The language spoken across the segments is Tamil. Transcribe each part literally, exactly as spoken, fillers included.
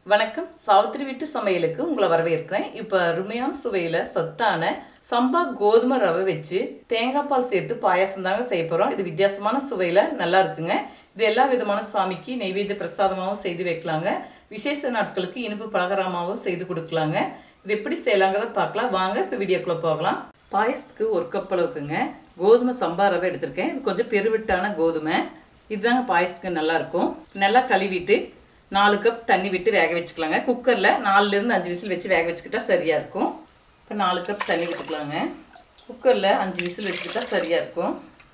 வணக்கம். சாவித்திரி வீட்டு சமையலுக்கு உங்களை வரவேற்கிறேன். இப்போ அருமையான சுவையில் சத்தான சம்பா கோதுமை ரவை வச்சு தேங்காய் பால் சேர்த்து பாயாசம் தாங்க செய்ய போகிறோம். இது வித்தியாசமான சுவையில் நல்லா இருக்குங்க. இது எல்லா விதமான சாமிக்கு நெய்வேத்திய பிரசாதமாகவும் செய்து வைக்கலாங்க. விசேஷ நாட்களுக்கு இனிப்பு பலகாரமாகவும் செய்து கொடுக்கலாங்க. இது எப்படி செய்யலாங்கிறத பார்க்கலாம் வாங்க. இப்போ வீடியோக்குள்ளே போகலாம். பாயசத்துக்கு ஒரு கப் அளவுக்குங்க கோதுமை சம்பா ரவை எடுத்திருக்கேன். இது கொஞ்சம் பெருவிட்டான கோதுமை. இதுதாங்க பாயசத்துக்கு நல்லாயிருக்கும். நல்லா கழுவிட்டு நாலு கப் தண்ணி விட்டு வேக வச்சுக்கலாங்க. குக்கரில் நாலுலேருந்து அஞ்சு விசில் வச்சு வேக வச்சுக்கிட்டா சரியாக இருக்கும். இப்போ நாலு கப் தண்ணி விட்டுக்கலாங்க. குக்கரில் அஞ்சு விசில் வச்சுக்கிட்டா சரியாக இருக்கும்.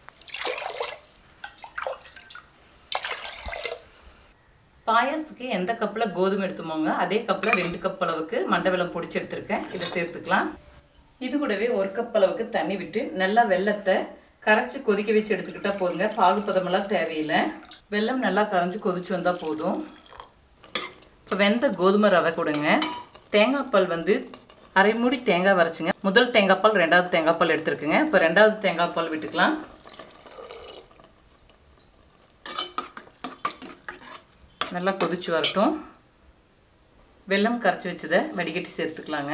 பாயசத்துக்கு எந்த கப்பில் கோதுமை எடுத்துமோங்க அதே கப்பில் ரெண்டு கப் அளவுக்கு மண்டை வெல்லம் பொடிச்சு எடுத்துருக்கேன். இதை சேர்த்துக்கலாம். இது கூடவே ஒரு கப் அளவுக்கு தண்ணி விட்டு நல்லா வெல்லத்தை கரைச்சி கொதிக்க வச்சு எடுத்துக்கிட்டா போதுங்க. பாகுப்பதமெல்லாம் தேவையில்லை. வெல்லம் நல்லா கரைஞ்சி கொதிச்சு வந்தால் போதும். இப்போ வெந்த கோதுமை ரவை கொடுங்க. தேங்காய் பால் வந்து அரை மூடி தேங்காய் வரைச்சிங்க. முதல் தேங்காய் பால் ரெண்டாவது தேங்காய் பால் எடுத்துருக்குங்க. இப்போ ரெண்டாவது தேங்காய் பால் விட்டுக்கலாம். நல்லா கொதிச்சு வரட்டும். வெல்லம் கரைச்சி வச்சதை வடிகட்டி சேர்த்துக்கலாங்க.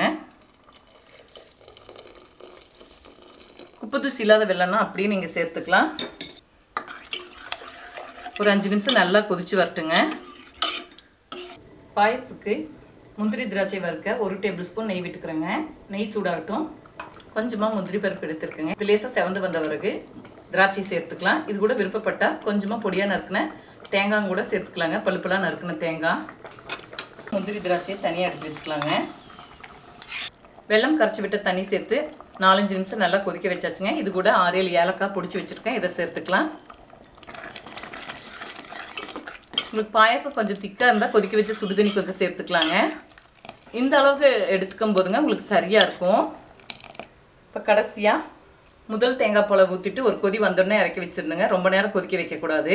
உப்பு தூசி இல்லாத வெல்லம்னா அப்படியே நீங்கள் சேர்த்துக்கலாம். ஒரு அஞ்சு நிமிஷம் நல்லா கொதிச்சு வரட்டுங்க. பாயசத்துக்கு முந்திரி திராட்சை வறுக்க ஒரு டேபிள் ஸ்பூன் நெய் விட்டுக்கிறேங்க. நெய் சூடாகட்டும். கொஞ்சமாக முந்திரி பருப்பு எடுத்துருக்குங்க. இது லேசாக செவந்து வந்த பிறகு திராட்சை சேர்த்துக்கலாம். இது கூட விருப்பப்பட்டால் கொஞ்சமாக பொடியாக நறுக்கின தேங்காய் கூட சேர்த்துக்கலாங்க. பழுப்பெல்லாம் நறுக்கின தேங்காய். முந்திரி திராட்சையை தனியாக எடுத்து வச்சுக்கலாங்க. வெல்லம் கரைச்சி விட்ட தண்ணி சேர்த்து நாலஞ்சு நிமிஷம் நல்லா கொதிக்க வச்சாச்சுங்க. இது கூட ஆறு ஏழு ஏலக்காய் பிடிச்சி வச்சுருக்கேன். இதை சேர்த்துக்கலாம். உங்களுக்கு பாயசம் கொஞ்சம் திக்காக இருந்தால் கொதிக்க வச்சு சுடுதண்ணி கொஞ்சம் சேர்த்துக்கலாங்க. இந்த அளவுக்கு எடுத்துக்கும் போதுங்க உங்களுக்கு சரியாக இருக்கும். இப்போ கடைசியாக முதல் தேங்காய் பாலை ஊற்றிட்டு ஒரு கொதி வந்தோடனே இறக்கி வச்சுருந்துங்க. ரொம்ப நேரம் கொதிக்க வைக்கக்கூடாது.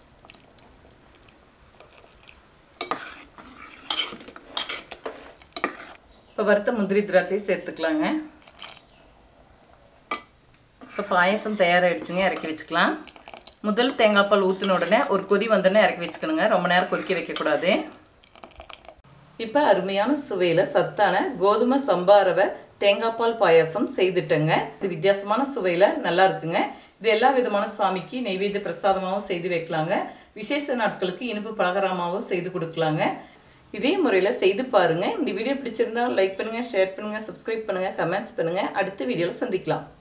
இப்போ வறுத்த முந்திரி திராட்சையை சேர்த்துக்கலாங்க. இப்போ பாயசம் தயாராகிடுச்சுங்க. இறக்கி வச்சுக்கலாம். முதல் தேங்காய் பால் ஊற்றின உடனே ஒரு கொதி வந்தோடனே இறக்கி வச்சுக்கணுங்க. ரொம்ப நேரம் கொதிக்க வைக்கக்கூடாது. இப்போ அருமையான சுவையில் சத்தான கோதுமை சம்பா ரவை தேங்காய் பால் பாயாசம் செய்துட்டேங்க. இது வித்தியாசமான சுவையில் நல்லா இருக்குங்க. இது எல்லா விதமான சாமிக்கு நெய்வேத்திய பிரசாதமாகவும் செய்து வைக்கலாங்க. விசேஷ நாட்களுக்கு இனிப்பு பலகாரமாகவும் செய்து கொடுக்கலாங்க. இதே முறையில் செய்து பாருங்கள். இந்த வீடியோ பிடிச்சிருந்தா லைக் பண்ணுங்கள், ஷேர் பண்ணுங்கள், சப்ஸ்கிரைப் பண்ணுங்கள், கமெண்ட்ஸ் பண்ணுங்கள். அடுத்த வீடியோவில் சந்திக்கலாம்.